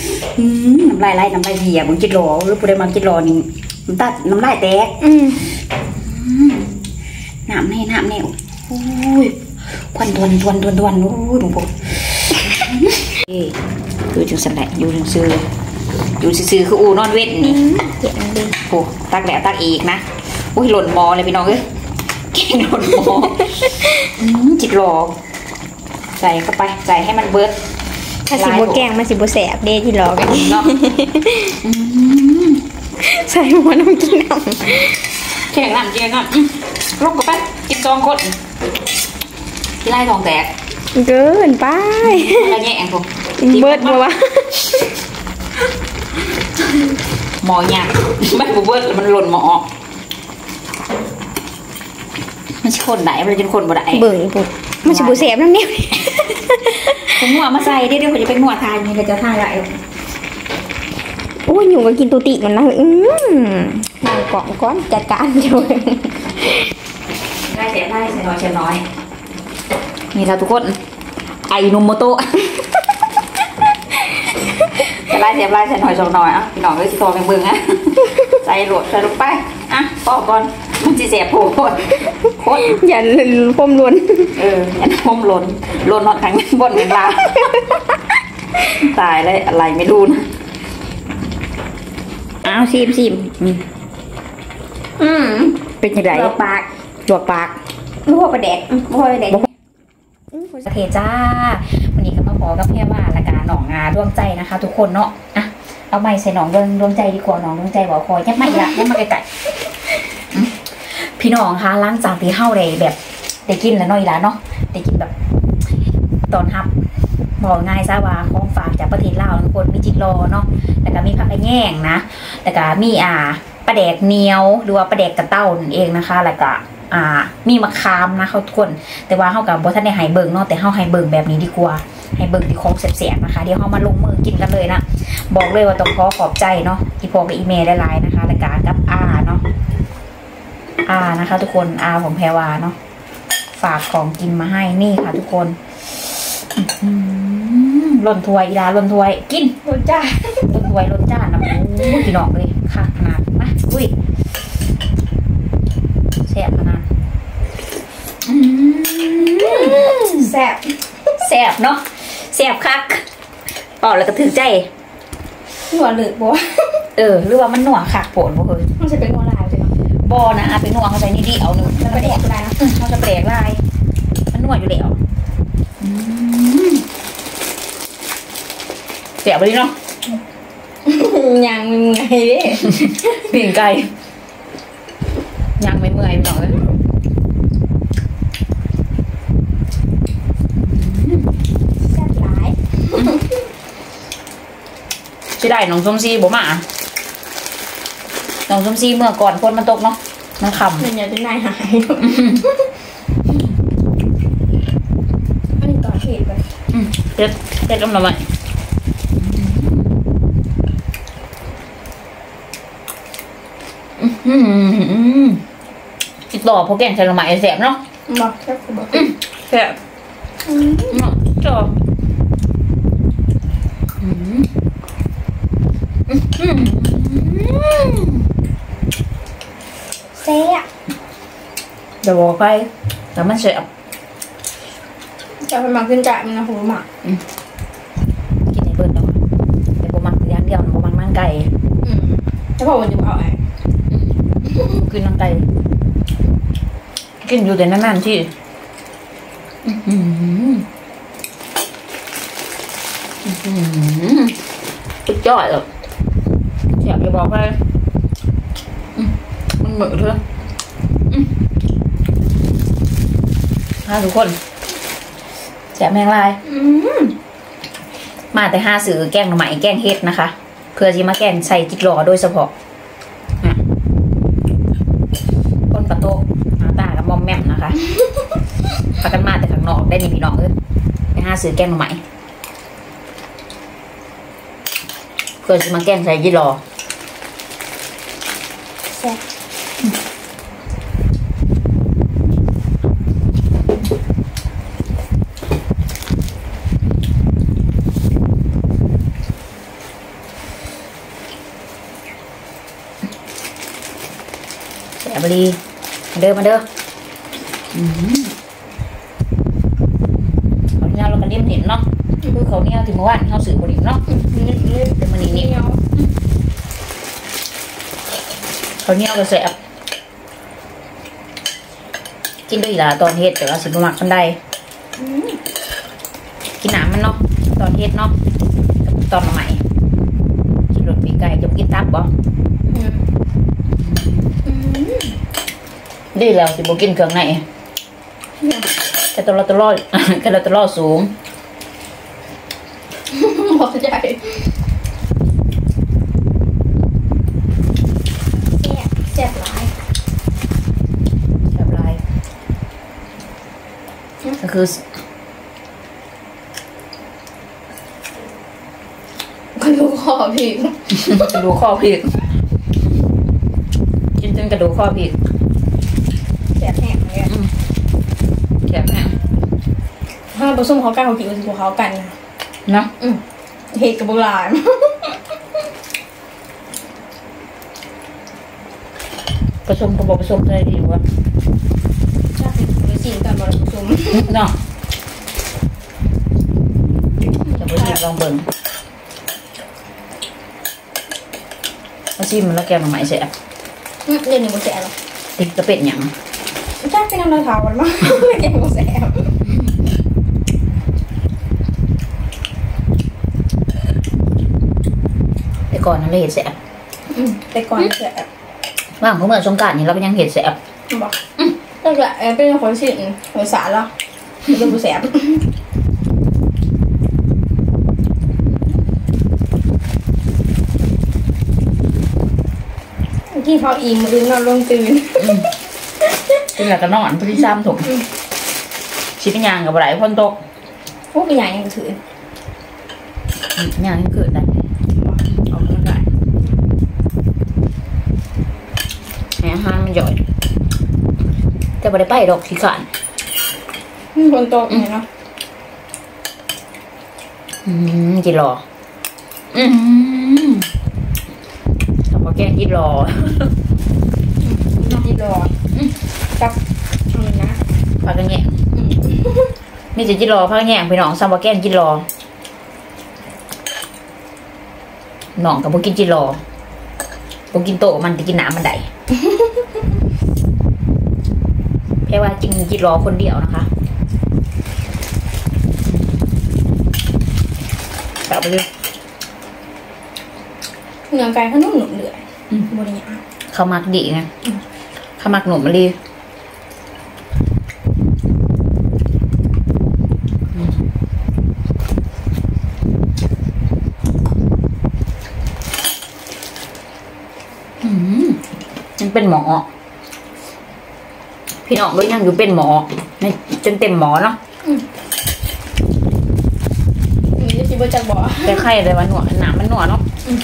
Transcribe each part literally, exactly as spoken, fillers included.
อืมน้ำลายไหลน้ำลายเหี่ยบางจิตรอหรือผู้ใดมาจิตรอนี่น้ำตาน้ำลายแตกอืมน้ำแน่น้ำแน่โอ้ยควันทวนทวนทวนทวนโอ้ยหลวงพ่ออยู่จังสันแหละอยู่จังซื้ออยู่ซื้อคืออูนอนเวทนี่โอ้ตักแล้วตักอีกนะโอ้ยหล่นมอเลยพี่น้องเอ้ยแกงหล่นมอจิตรอใส่เข้าไปใส่ให้มันเบิร์ดถ้าสิบแกงมันสิบแสบเด้ที่รอกันเนาะใส่หัวน้ำกินน้ำแข่งน้ำเจียงน้ำรบกับไปกินซองคนที่ไล่ทองแตกเกินไปอะไรแง่งผมเบิร์ดเลยวะหมอหยาบไม่บุเบิร์ดมันหล่นหมอมันจะคนไหนมันจะคนบ่ได้เบื่อปุ๊บมันจะบุเสบน้ำเนี่ยผมหัวมาใส่เดี๋ยวเดี๋ยวผมจะเป็นหัวทายนี่ก็จะทายอะไรโอ้ยอยู่ก็กินตุติมันนะอืมนางกล่องก้อนจัดการเลยได้เสียได้เสียน้อยเสียน้อยนี่เราทุกคนไอนุโมโตะจะไล่เสียไล่เสียน้อยเสียน้อยอ่ะพี่น้องก็สิโตเป็นเบื้องอ่ะใส่หลวดใส่ลงไปอ่ะปอกก่อนมันจะเสียโผล่โคตรอย่าพมล้นเอออย่าพมล้นล้นหอดทั้งบนเวลาตายเลยอะไรไม่รู้นะอ้าวซีมซีมอืมเป็นยังไงจวกปากจวกปากลูกประเด็กลูกประเด็กโอเคจ้าวันนี้ก็มาขอกับเพื่อนว่าละการหนองงาดวงใจนะคะทุกคนเนาะอ่ะเอาไม้ใส่หนองดวงใจดีกว่าหนองดวงใจบอกคอยยับไม่ละยับมาไกลๆพี่น้องคะล้างจากที่เข้าเลยแบบได้กินแล้วน้อยละเนาะได้กินแบบตอนทับบอกง่ายซะว่าของฝากจากประเทศลาวทุกคนมีจิตรอเนาะแล้วก็มีผักกระแยงนะแล้วก็มีอ่าปลาแดกเหนียวหรือว่าปลาแดกกระเต้านั่นเองนะคะแล้วก็อ่ามีมะขามนะเขาทุกคนแต่ว่าเขากับบัวท่านในไฮเบิร์กเนาะแต่เขาไฮเบิร์กแบบนี้ดีกว่าไฮเบิร์กที่ของเสียบๆนะคะเดี๋ยวเขามาลงมือกินกันเลยนะบอกเลยว่าต้องขอขอบใจเนาะที่พอกับอีเมลได้ไลน์นะคะแล้วก็กับอาเนาะอานะคะทุกคนอาผมแพรวาเนาะฝากของกินมาให้นี่ค่ะทุกคนหล่นถ้วยอีลาหล่นถ้วยกินหล่นจ้าหล่นถ้วยหล่นจ้านะโอ้ยกินออกเลยค่ะขนาดนะอุ้ยแซ่บขนาดแซ่บแซ่บเนาะแซ่บคักเปล่าแล้วก็ถือใจหนวดหรือบัวเออหรือว่ามันหนวดคักโผล่บ่เคยมันจะเป็นหัวลายใช่ไหมบอนะเป็นหนวดเขาใส่นี่ดีเอาหนึ่งแล้วไปแดกลายนะเขาจะแปลกลายมันหนวดอยู่แล้วเสียบไปดิเนาะยังไงดิเปลี่ยนไก่ยังไม่เมื่อยหน่อยแซ่บหลายจะได้น้องส้มซีบ่มาน้องส้มซีเมื่อก่อนฝนมันตกเนาะมันคำเนี่ยจะนายหายอันนี้ต่อเหตุไปเด็ดเด็ดลงหน่อยจิตต่อพวกแกงใส่ลงมาไอ้แสบเนาะบอกแซ่บบอกแสบจบแซ่บเดี๋ยวบอกไปแล้วมันแสบจะไปมาขึ้นจ่ายมันนะหูหมักกินในเบิร์ดเนาะแต่ผมมันย่างเดียวผมมันนั่งไก่ถ้าพอวันจะเอาไอ้กินนั่งไก่กินอยู่แต่นานๆที่สุดยอดเลยอยากจะบอกไปมันเหมือนเธอถ้าทุกคนแซ่บแมงลายมาแต่ห้าสื่อแกงหน่อไม้แกงเฮ็ดนะคะเพื่อที่มาแกงใส่จิกหล่อโดยเฉพาะก้นกระโตกหน้าตากับมอมแม่มนะคะพากันมาแต่ข้างนอกได้นี่พี่น้องเอ้ยไปห้าสื่อแกงหน่อไม้เพื่อที่มาแกงใส่จิกหล่อแซ่บบรีมาเด้อมาเด้อเขาเนี่ยเราก็เลี้ยงเห็นเนาะคือเขาเนี่ยถึงเมื่อวานเขาสื่อบริเนาะเป็นมันนี่เขาเนี่ยก็แสบกินด้วยละตอนเฮ็ดแต่ว่าสิบหมักกันได้กินน้ำมันเนาะตอนเฮ็ดเนาะตอนใหม่กินรสปีไก่จะกินตับบ่ดีแล้วสิบ่กินเครื่องในแคลอรี่แคลอรี่สูงหมดใจแซ่บแซ่บหลายแซ่บหลายก็คือกระดูกข้อพริกกระดูกข้อพริกกินจนกระดูกข้อพริกแซ่บแห้งเลยแซ่บแห้งถ้าผสมเขากันเขากินกับเขากันนะนะเห็ดกับโบราณผสมกับผสมอะไรดีวะใช่ไปชิมกันบริผสมเนาะจะไปลองเบิ่งมาชิมมันแล้วแกมาใหม่เสียเดี๋ยวนี้โมแสบติดกระเป็ดหยังใช่เป็นน้ำลายขาวมันมากแกโมแสบแต่ก่อนนั้นเราเห็ดแสบแต่ก่อนแสบว่างเขาเมื่อสงกรานต์นี่เราก็ยังเห็ดแสบบอกตั้งแต่เป็นคนสิ่งหัวสารแล้วเป็นผู้แสบที่เขาอิ่มมือนอนลงตื่นเป็นแบบกระนอนพอดีซ้ำถูกชิปยางกับไหลพ่นตกพวกเป็นอย่างยังถือยางยังเกิดได้ออกกำลังกายแหมห้ามมันหย่อยแต่บ่ได้ไปดอกขี้ขานคนโตไงเนาะอืมกินรออืมทำมาแกงกินรอกินรอกับอะไรนะพักกันแง่นี่จะกินรอพักกันแง่พี่น้องซัมบะแกงกินรอน้องกับพวกกินกินรอพวกกินโตมันจะกินน้ำมันได้แค่ว่ากินกินรอคนเดียวนะคะกลับไปเลยเนื้อไก่เขานุ่มหนุ่มเหลือยบริยาเขามักดีไงเขามักหนุ่มมาเลยยังเป็นหมอพี่น้องด้วยยังอยู่เป็นหมอในจนเต็มหมอเนาะนี่จะชิบจักบ่แต่ไข่เลยว่าหนวดหนามันหนวดเนาะ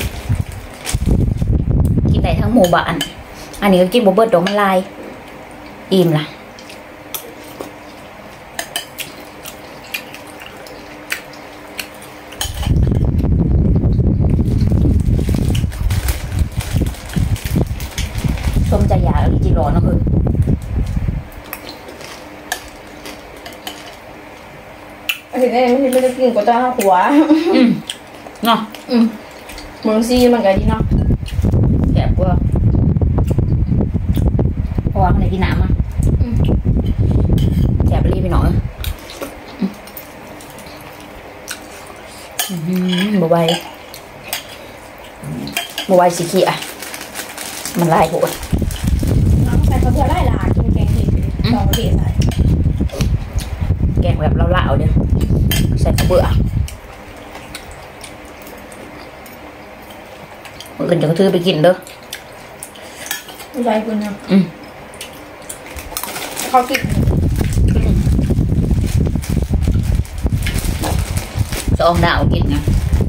กินได้ทั้งหมู่บ้านอันนี้ก็กินบะเบิดดอกมะลายอิ่มล่ะส้มใจยาแล้วจีร้อนนะคือถึงได้ไม่ไม่ได้กินก็จะหัวอืมเนาะอืมมึงซีมันก็ดีเนาะแก่กว่าเพราะว่ามันได้กินน้ำอ่ะแก่ไปรีบไปหน่อยบัวใบบัวใบสีเขียวมันไล่โหดน้องใส่เขาเพื่อไล่ลากินแกงเห็ดสองเห็ดใส่แกงแบบเล่าๆเนี่ยใส่ข้าวเบื่ออื่นจะก็ถือไปกินเด้อใจคุณนะอืมเขากินจะอมดาวกินไง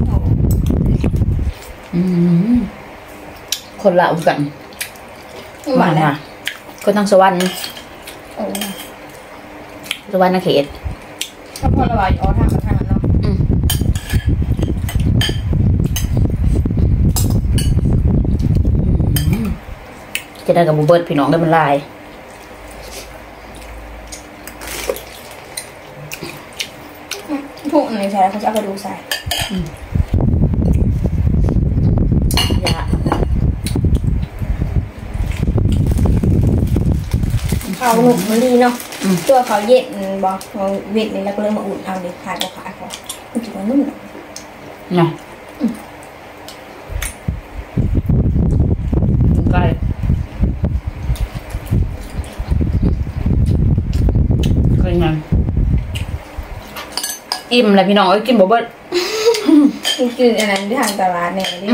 อืมคนละกันหวานนะคนทั้งสวรรค์สวรรค์นะเขตถ้าพอระบายอ๋อทางทางนั้นเนาะแกจะได้กับบุเบิร์ตพี่น้องได้มันลายพวกอะไรใช่เขาจะเอากระดูกใส่ยาเขาหนุกมันดีเนาะตัวเขาเย็นบอกเราเวทนี่แล้วก็เริ่มมาอุ่นเอาเลยขาดก็ขาดเขามันจะมันนุ่มเนาะไก่เป็นไงอิ่มเลยพี่น้องเอ้ยกินบ่เบิ้ลกินอันนั้นที่ทางตลาดเนี่ยนี่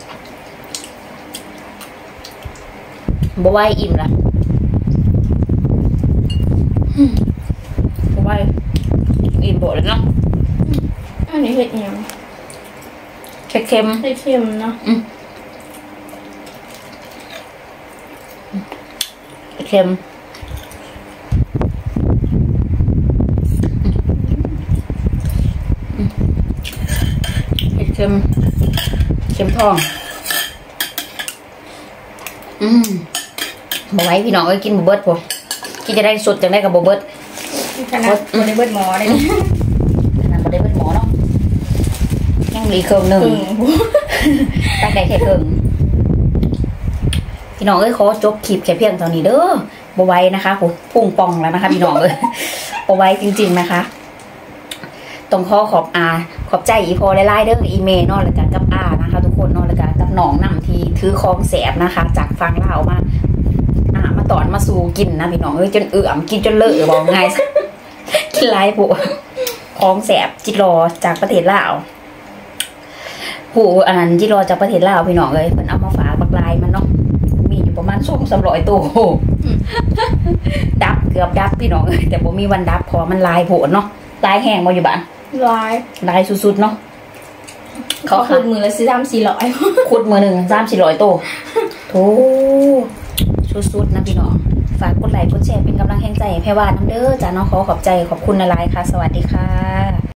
บ่ไหวอิ่มละบ่ไหวอิ่มบ่เลยเนาะอันนี้เห็ดยังเค็มเค็มเค็มเนาะเค็มเค็มเค็มทองอืมบ่ไหวพี่น้องเอ้ยกินบ่เบิดพอกินจะได้สดจังได้กับบ่เบิดขนาดบ่ได้เบิดหมอเลยขนาดบ่ได้เบิดหมอเนาะยังเหลือเครื่องหนึ่งตั้งใจแค่เครื่องพี่น้องเอ้ยขอจบคลิปแค่เพียงเท่านี้เด้อบ่ไหวนะคะผมพุ่งปองแล้วนะคะพี่น้องเอ้ยบ่ไหวจริงๆนะคะต้องขอขอบอาขอบใจอีพอไล่ๆเด้ออีเมลนอกรายการกับอานะคะทุกคนนอกรายการกับหนองนำทีถือคลองแสบนะคะจากฟังเล่ามาอ่ามาตอนมาสู่กินนะพี่น้องเอ้ยจนเอื่อมกินจนเลอะบอกไงกินไรผู้คลองแสบจิรอจากประเทศลาวผู้อันนั้นจิรอจากประเทศลาวพี่น้องเลยมันเอามาฝากบักลายมันเนาะมีอยู่ประมาณสองสามร้อยตัวดับเกือบดับพี่น้องเลยแต่ผมมีวันดับพอมันลายโผล่เนาะลายแห้งมาอยู่บ้านลายลายสุดๆเนาะเขาขุดมือละสี่สามสี่ร้อยขุดมือหนึ่งสามสี่ร้อยตัวโถสุดๆนะพี่น้องฝากกดไลค์กดแชร์เป็นกำลังแห่งใจให้แพรวาน้ำเด้อจ้าน้องขอขอบใจขอบคุณอะไรค่ะสวัสดีค่ะ